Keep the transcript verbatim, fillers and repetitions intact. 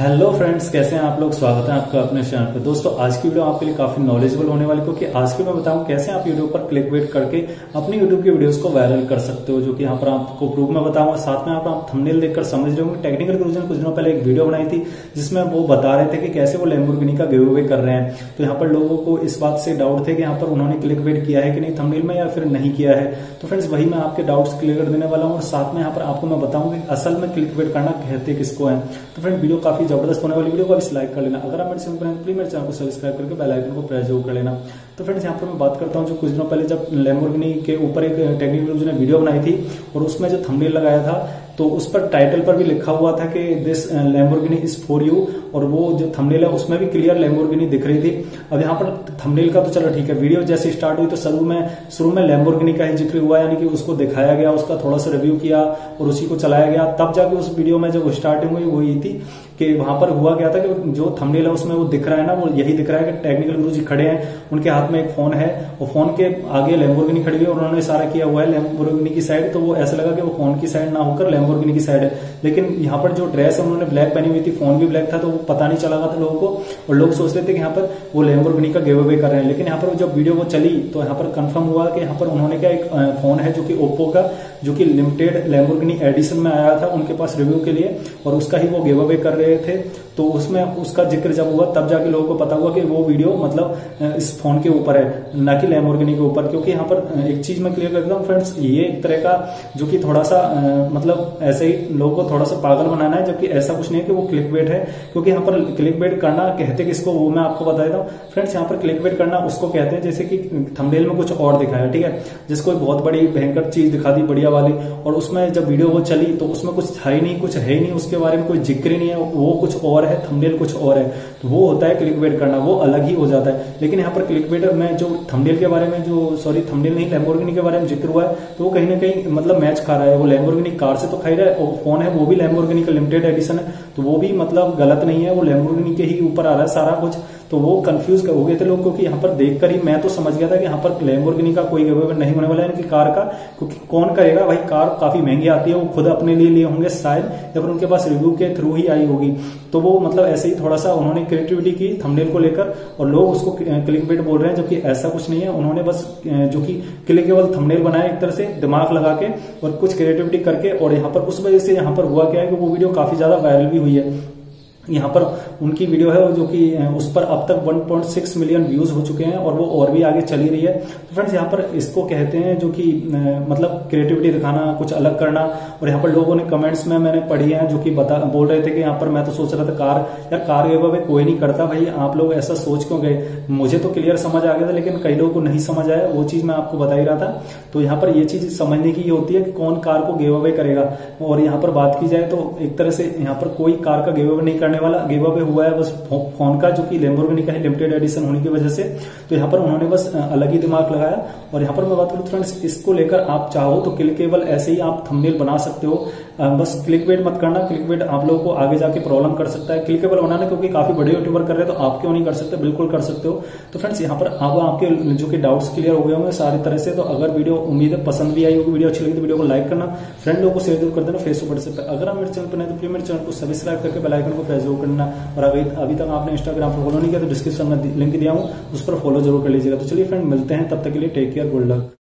Hello friends, कैसे हैं आप लोग। स्वागत है आपका अपने चैनल पर। दोस्तों, आज की वीडियो आपके लिए काफी नॉलेजेबल होने वाली, क्योंकि आज की मैं बताऊं कैसे आप यूट्यूब पर क्लिक बेट करके अपनी यूट्यूब की वीडियोस को वायरल कर सकते हो, जो कि यहाँ पर आपको प्रूफ में बताऊंगा। साथ में आप, आप थंबनेल देखकर समझ रहे होंगे। टेक्निकल गुरुजी ने कुछ दिनों पहले एक वीडियो बनाई थी जिसमें वो बता रहे थे कि कैसे वो लैम्बोर्गिनी का गिव अवे कर रहे हैं। तो यहाँ पर लोगों को इस बात से डाउट थे कि यहाँ पर उन्होंने क्लिक बेट किया है कि नहीं थंबनेल में, या फिर नहीं किया है। तो फ्रेंड्स, वही मैं आपके डाउट्स क्लियर कर देने वाला हूँ, और साथ में यहाँ पर आपको मैं बताऊंगा असल में क्लिक बेट करना कहते किसको है। तो फ्रेंड, वीडियो काफी जबरदस्त होने वाली, वीडियो को लाइक कर लेना। अगर आप मेरे चैनल पर हैं, प्लीज मेरे चैनल को सब्सक्राइब करके बेल आइकन को प्रेस जरूर कर लेना। तो फ्रेंड्स, यहाँ पर मैं बात करता हूँ जो कुछ दिनों पहले जब लैम्बोर्गिनी के ऊपर एक टेक्निकल गुरुजी ने वीडियो बनाई थी, और उसमें जो थंबनेल लगाया था तो उस पर टाइटल पर भी लिखा हुआ था कि this Lamborghini is for you, और वो जो थंबनेल है उसमें भी क्लियर लैम्बोर्गिनी दिख रही थी। अब यहाँ पर थंबनेल का तो चलो ठीक है, वीडियो जैसे स्टार्ट हुई तो शुरू में शुरू में लैम्बोर्गिनी का ही जिक्र हुआ, यानी कि उसको दिखाया गया, उसका थोड़ा सा रिव्यू किया और उसी को चलाया गया। तब जाके उस वीडियो में जब स्टार्टिंग हुई वो ये थी कि वहां पर हुआ क्या था कि जो थंबनेल है उसमें वो दिख रहा है ना, वो यही दिख रहा है कि टेक्निकल गुरुजी खड़े हैं, उनके हाथ में एक फोन है, और फोन के आगे लैम्बोर्गिनी खड़ी हुई और उन्होंने इशारा किया हुआ है लैम्बोर्गिनी की साइड। तो वो ऐसा लगा कि वो फोन की साइड ना होकर लैम्बोर्गिनी की साइड है। लेकिन यहाँ पर जो ड्रेस है उन्होंने ब्लैक पहनी हुई थी, फोन भी ब्लैक था, तो वो पता नहीं चला था लोगों को, और लोग सोच रहे थे कि यहाँ पर वो लैम्बोर्गिनी का गिव अवे कर रहे हैं। लेकिन यहाँ पर जब वीडियो वो चली तो यहाँ पर कंफर्म हुआ कि यहाँ पर उन्होंने क्या एक फोन है जो कि ओप्पो का, जो कि लिमिटेड लैम्बोर्गिनी एडिशन में आया था उनके पास रिव्यू के लिए, और उसका ही वो गिव अवे कर रहे थे। तो उसमें उसका जिक्र जब हुआ तब जाके लोगों को पता हुआ कि वो वीडियो मतलब इस फोन के ऊपर है, ना कि लैम्बोर्गिनी के ऊपर। क्योंकि यहाँ पर एक चीज मैं क्लियर करता हूँ फ्रेंड्स, ये एक तरह का जो कि थोड़ा सा मतलब ऐसे ही लोगों को थोड़ा सा पागल बनाना है, जबकि ऐसा कुछ नहीं है कि वो क्लिक बेट है। क्योंकि यहाँ पर क्लिक बेट करना कहते किसको, वो मैं आपको बता देता हूँ फ्रेंड्स। यहाँ पर क्लिक बेट करना उसको कहते हैं जैसे कि थंबनेल में कुछ और दिखाया, ठीक है, जिसको बहुत बड़ी भयंकर चीज दिखा दी बढ़िया वाली, और उसमें जब वीडियो वो चली तो उसमें कुछ था ही नहीं, कुछ है ही नहीं, उसके बारे में कोई जिक्र ही नहीं है, वो कुछ और है, थंबनेल कुछ और है। तो वो होता है क्लिक बेट करना, वो अलग ही हो जाता है। लेकिन यहाँ पर क्लिक बेट में जो थंबनेल के बारे में जो सॉरी थंबनेल नहीं लैम्बोर्गिनी के बारे में जिक्र हुआ है, तो वो कहीं ना कहीं मतलब मैच खा रहा है। वो लैम्बोर्गिनी कार से तो खा रहा है, और फोन है वो भी लैम्बोर्गिनी का लिमिटेड एडिशन है, तो वो भी मतलब गलत नहीं है, वो लैम्बोर्गिनी के ही ऊपर आ रहा है सारा कुछ। तो वो कंफ्यूज हो गए थे लोग, क्योंकि यहाँ पर देखकर ही मैं तो समझ गया था कि यहाँ पर लैम्बोर्गिनी का कोई गिव अवे नहीं होने वाला है, यानी कि कार का। क्योंकि कौन करेगा भाई, कार काफी महंगी आती है, वो खुद अपने लिए लिए होंगे शायद, या फिर उनके पास रिव्यू के थ्रू ही आई होगी। तो वो मतलब ऐसे ही थोड़ा सा उन्होंने क्रिएटिविटी की थंबनेल को लेकर, और लोग उसको क्लिक बेट बोल रहे हैं, जबकि ऐसा कुछ नहीं है। उन्होंने बस जो कि क्लिकेबल थंबनेल बनाया एक तरह से दिमाग लगा के और कुछ क्रिएटिविटी करके, और यहाँ पर उस वजह से यहाँ पर हुआ क्या है कि वो वीडियो काफी ज्यादा वायरल भी हुई है। यहाँ पर उनकी वीडियो है जो कि उस पर अब तक one point six million views हो चुके हैं, और वो और भी आगे चली रही है। तो फ्रेंड्स, यहाँ पर इसको कहते हैं जो कि मतलब क्रिएटिविटी दिखाना, कुछ अलग करना। और यहाँ पर लोगों ने कमेंट्स में मैंने पढ़ी है जो कि बता बोल रहे थे कि यहाँ पर मैं तो सोच रहा था कार यार कार गिव अवे कोई नहीं करता भाई, आप लोग ऐसा सोच क्यों गए। मुझे तो क्लियर समझ आ गया था, लेकिन कई लोगों को नहीं समझ आया, वो चीज मैं आपको बता ही रहा था। तो यहाँ पर ये चीज समझने की होती है कि कौन कार को गिव अवे करेगा। और यहाँ पर बात की जाए तो एक तरह से यहाँ पर कोई कार का गिव अवे नहीं करने वाला, गिव अवे हुआ है बस फोन का, जो कि लैम्बोर्गिनी का है लिमिटेड एडिशन होने की वजह से। तो यहाँ पर उन्होंने बस अलग ही दिमाग लगाया। और यहाँ पर मैं बात करूँ फ्रेंड्स, इसको लेकर आप चाहो तो क्लिकेबल ऐसे ही आप थंबनेल बना सकते हो, बस क्लिक बेट मत करना। क्लिक बेट आप लोगों को आगे जाके प्रॉब्लम कर सकता है। क्लिकेबल बनाना क्योंकि काफी बड़े यूट्यूबर कर रहे हैं, तो आप क्यों नहीं कर सकते, बिल्कुल कर सकते हो। तो फ्रेंड्स, यहाँ पर अब आपके जो कि डाउट्स क्लियर हो गए होंगे सारी तरह से। तो अगर वीडियो उम्मीद है पसंद भी आई होगी, वीडियो अच्छी लगी तो वीडियो को लाइक करना, फ्रेंड लोगों को शेयर जरूर कर देना फेसबुक व्हाट्सएप पर। अगर आप मेरे चैनल पर नहीं तो प्लीज मेरे चैनल को सब्सक्राइब करके बेल आइकन को प्रेस जरूर करना। और अभी अभी तक आपने इंस्टाग्राम पर फॉलो नहीं किया तो डिस्क्रिप्शन में लिंक दिया हूँ, उस पर फॉलो जरूर कर लीजिएगा। तो चलिए फ्रेंड, मिलते हैं, तब तक के लिए टेक केयर, गुड लक।